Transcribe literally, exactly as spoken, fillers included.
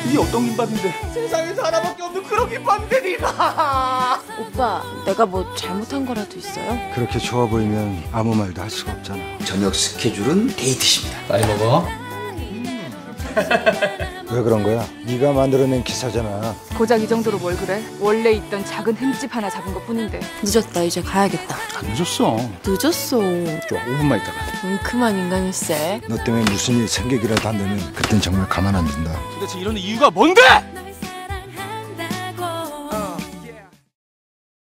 이게 어떤 김밥인데? 세상에서 하나밖에 없는 그런 김밥인데 네가! 오빠, 내가 뭐 잘못한 거라도 있어요? 그렇게 좋아 보이면 아무 말도 할 수가 없잖아. 저녁 스케줄은 데이트십니다. 빨리 먹어. 왜 그런 거야? 네가 만들어낸 기사잖아. 고작 이 정도로 뭘 그래? 원래 있던 작은 흠집 하나 잡은 것 뿐인데. 늦었다, 이제 가야겠다. 안 늦었어. 늦었어. 좋아, 오 분만 있다가. 뭉큼한 인간일세. 너 때문에 무슨 일 생기기라도 한다면 그땐 정말 가만 안 둔다. 도대체 이런 이유가 뭔데?